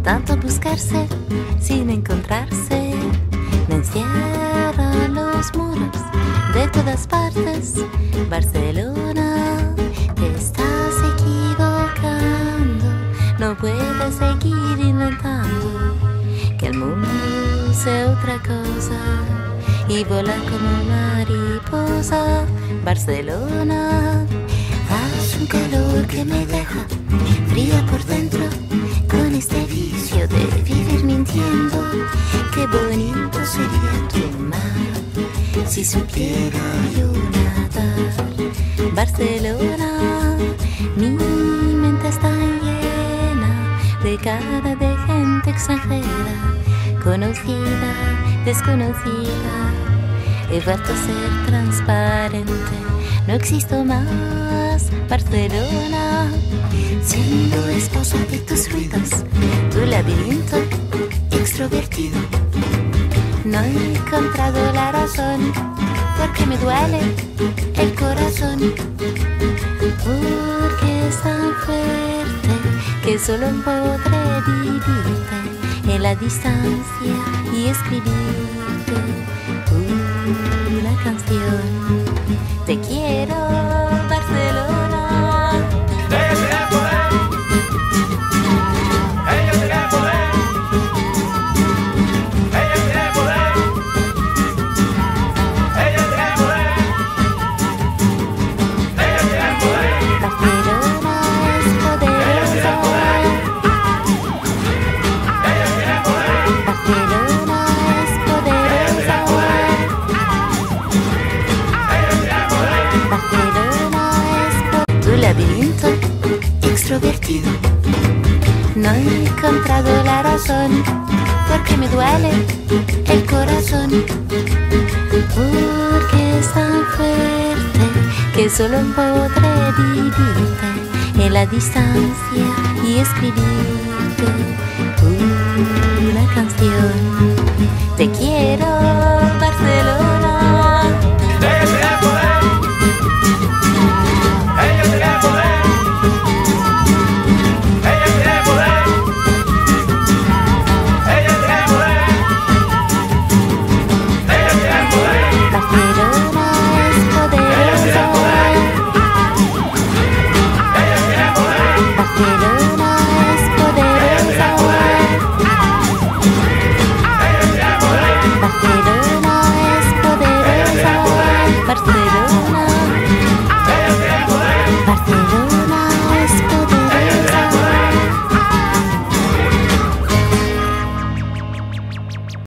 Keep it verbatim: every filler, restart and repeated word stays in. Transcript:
tanto buscarse sin encontrarse. Me encierran los muros de todas partes. Barcelona, te estás equivocando. No puedes seguir inventando que el mundo sea otra cosa y volar como mariposa. Barcelona, hace un calor que me deja fría por dentro, con este vicio de vivir mintiendo. Qué bonito sería tu mar si supiera yo nadar. Barcelona, mi mente está llena de cara de gente extranjera, conocida, desconocida. He vuelto a ser transparente, no existo más. Barcelona, siendo esposa de tus ruidos, tu laberinto extrovertido. No he encontrado la razón, porque me duele el corazón, porque es tan fuerte que solo podré vivirte en la distancia y escribirte una canción. Te quiero, Barcelona. Ella tiene poder. Ella tiene poder. Ella tiene poder. Ella tiene poder. Ella tiene poder. Barcelona es poderosa. Ella tiene poder. Barcelona es poderosa. Barcelona es po- tu laberinto extrovertido. No he encontrado la razón, porque me duele el corazón, porque es tan fuerte que solo podré vivirte en la distancia y escribirte una canción. Te quiero,